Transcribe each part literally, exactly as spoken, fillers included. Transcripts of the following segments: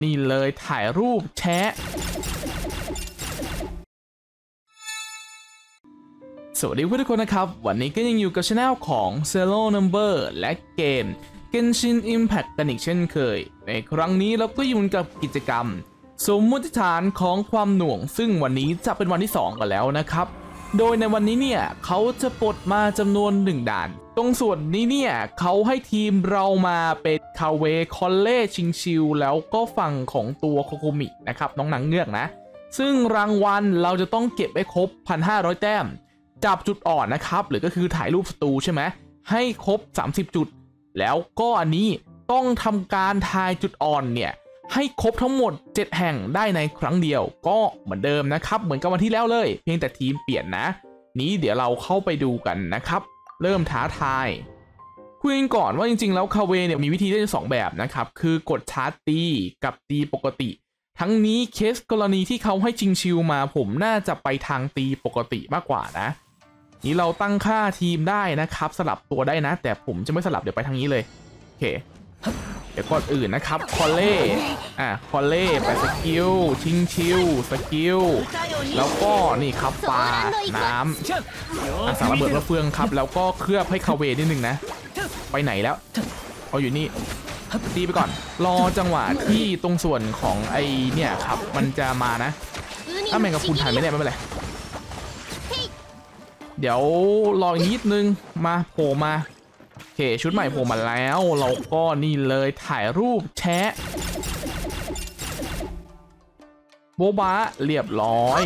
นี่เลยถ่ายรูปแชะสวัสดีทุกคนนะครับวันนี้ก็ยังอยู่กับช anel ของ Zero Number และเกม Genshin Impact กันอีกเช่นเคยในครั้งนี้เราก็อยู่กับกิจกรรมสมมุติฐานของความหน่วงซึ่งวันนี้จะเป็นวันที่สองกันแล้วนะครับโดยในวันนี้เนี่ยเขาจะปลดมาจำนวนหนึ่งด่านตรงส่วนนี้เนี่ยเขาให้ทีมเรามาเป็นคาเวคอลเล่ชิงชิลแล้วก็ฝั่งของตัวโคโคมินะครับน้องหนังเงือกนะซึ่งรางวัลเราจะต้องเก็บให้ครบ หนึ่งพันห้าร้อย แต้มจับจุดอ่อนนะครับหรือก็คือถ่ายรูปศัตรูใช่ไหมให้ครบสามสิบจุดแล้วก็อันนี้ต้องทำการทายจุดอ่อนเนี่ยให้ครบทั้งหมดเจ็ดแห่งได้ในครั้งเดียวก็เหมือนเดิมนะครับเหมือนกับวันที่แล้วเลยเพียงแต่ทีมเปลี่ยนนะนี้เดี๋ยวเราเข้าไปดูกันนะครับเริ่มท้าทายคุยกันก่อนว่าจริงๆแล้วคาเวเนี่ยมีวิธีเล่นสองแบบนะครับคือกดชาร์จตีกับตีปกติทั้งนี้เคสกรณีที่เขาให้ชิงชิลมาผมน่าจะไปทางตีปกติมากกว่านะนี้เราตั้งค่าทีมได้นะครับสลับตัวได้นะแต่ผมจะไม่สลับเดี๋ยวไปทางนี้เลยโอเคเดี๋ยวก่อนอื่นนะครับคอลเล่อ่ะคอลเล่ไปสกิลชิงชิลสกิลแล้วก็นี่ครับปลาน้ำสารระเบิดระเฟืองครับแล้วก็เคลือบให้คาเวนิดนึงนะไปไหนแล้วเอาอยู่นี่ตีไปก่อนรอจังหวะที่ตรงส่วนของไอเนี่ยครับมันจะมานะถ้าแมงกะพรุนถ่ายไม่ได้ไม่เป็นไรเดี๋ยวรออีกนิดนึงมาโผล่มาโอเคชุดใหม่โผล่มาแล้วเราก็นี่เลยถ่ายรูปแชะโบ๊ะบ้าเรียบร้อย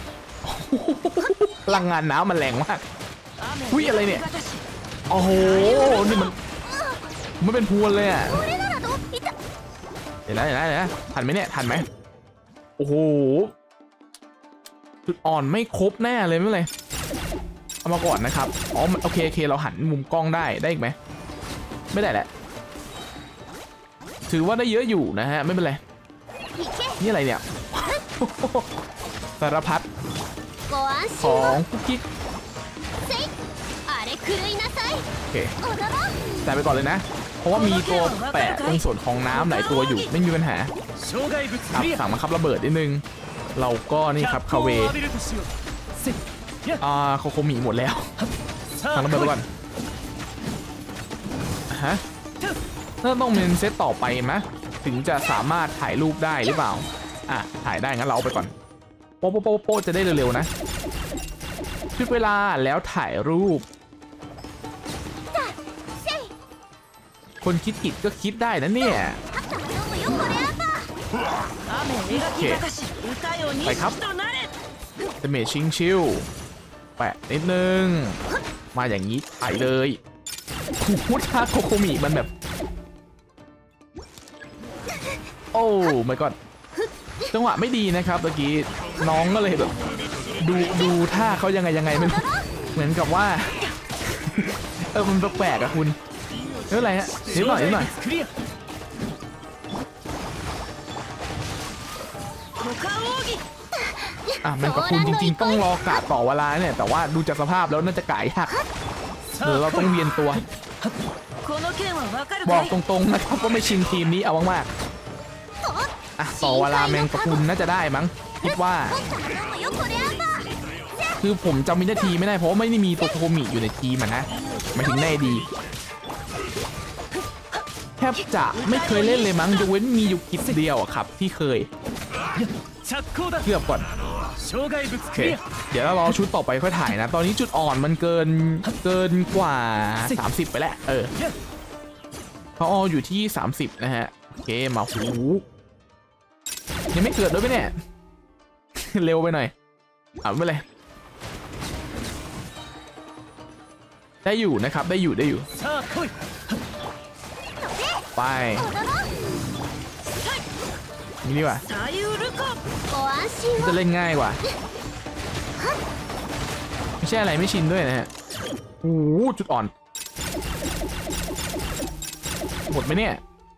พลังงานน้ำมันแรงมากหุ้ยอะไรเนี่ยโอ้โหนี่มันมันเป็นพวนเลยอ่ะเดี๋ยวนะเดี๋ยวนะเดี๋ยวนะทันไหมเนี่ยทันไหมโอ้โหจุดอ่อนไม่ครบแน่เลยไม่เป็นไรเอามาก่อนนะครับอ๋อโอเคโอเคเราหันมุมกล้องได้ได้อีกไหมไม่ได้แหละถือว่าได้เยอะอยู่นะฮะไม่เป็นไรนี่อะไรเนี่ยสารพัดของคุกกิ๊กโอเคใส่ไปก่อนเลยนะเพราะว่ามีตัวแปะตรงส่วนของน้ำหลายตัวอยู่ไม่มีปัญหาครับสั่งมาครับระเบิดนิดนึงเราก็นี่ครับคาเวอ่าโคโคมิหมดแล้วสั่งระเบิดไปก่อนฮะน่าต้องเป็นเซตต่อไปไหมถึงจะสามารถถ่ายรูปได้หรือเปล่าอ่ะถ่ายได้งั้นเราเอาไปก่อนโป๊ะโป๊ะโป๊ะโป๊ะจะได้เร็วๆนะชุดเวลาแล้วถ่ายรูปคนคิดกิจก็คิดได้นะเนี่ยโอเคไปครับเดเมจชิงชิลแปะนิดนึงมาอย่างนี้ไปเลยพุทธาโคโคมิมันแบบโอ้ไม่ก่อนจังหวะไม่ดีนะครับเมื่อกี้น้องก็เลยแบบดูดูท่าเขายังไงยังไงมันเหมือนกับว่าเออมันแปลกๆอะคุณเรื่องอะไรฮะนิดหน่อยนิดหน่อยอ่ะมันกับคุณจริงๆต้องรอกะต่อเวลาเนี่ยแต่ว่าดูจากสภาพแล้วน่าจะกะยากหรือเราต้องเวียนตัวบอกตรงๆนะครับว่าไม่ชินทีมนี้เอามากๆอ่ะต่อเวลาแมงกะพรุนน่าจะได้มั้งคิดว่าคือผมจำวินาทีไม่ได้เพราะไม่ได้มีตัวโคโคมิอยู่ในทีมมันนะมันถึงแน่ดีแทบจะไม่เคยเล่นเลยมั้งยกเว้นมีอยู่กิจเดียวอะครับที่เคยเกือบก่อนโอเคเดี๋ยวเรารอชุดต่อไปค่อยถ่ายนะตอนนี้จุดอ่อนมันเกินเกินกว่าสามสิบไปแล้วเออเขาเอาอยู่ที่สามสิบนะฮะโอเคมาหูยังไม่เกิดด้วยไหมเนี่ยเร็วไปหน่อยอ่ะไม่เป็นไรได้อยู่นะครับได้อยู่ได้อยู่ไปนี่ดีกว่าจะเล่นง่ายกว่าไม่ใช่อะไรไม่ชินด้วยนะฮะโอ้โหจุดอ่อนหมดไหมเนี่ย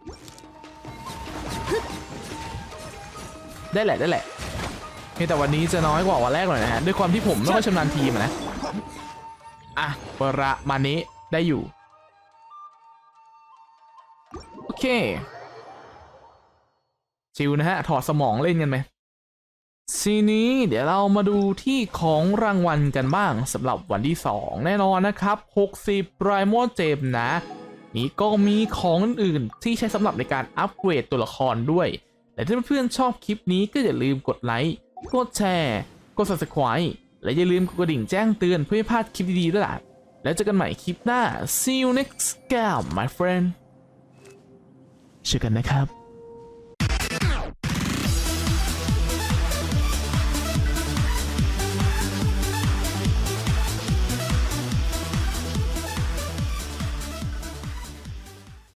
ได้แหละได้แหละแต่วันนี้จะน้อยกว่าวันแรกหน่อยนะฮะด้วยความที่ผมไม่ค่อยชำนาญทีมนะอ่ะประมาณนี้ได้อยู่โอเคชิลนะฮะถอดสมองเล่นกันไหมทีนี้เดี๋ยวเรามาดูที่ของรางวัลกันบ้างสำหรับวันที่สองแน่นอนนะครับหกสิบ Primal Gem นะนี่ก็มีของอื่นๆที่ใช้สำหรับในการอัปเกรดตัวละครด้วยแต่ถ้าเพื่อนๆชอบคลิปนี้ก็อย่าลืมกดไลค์กดแชร์กด Subscribe และอย่าลืมกดกระดิ่งแจ้งเตือนเพื่อไม่พลาดคลิปดีๆด้วยล่ะแล้วเจอกันใหม่คลิปหน้า see you next game my friend เจอกันนะครับ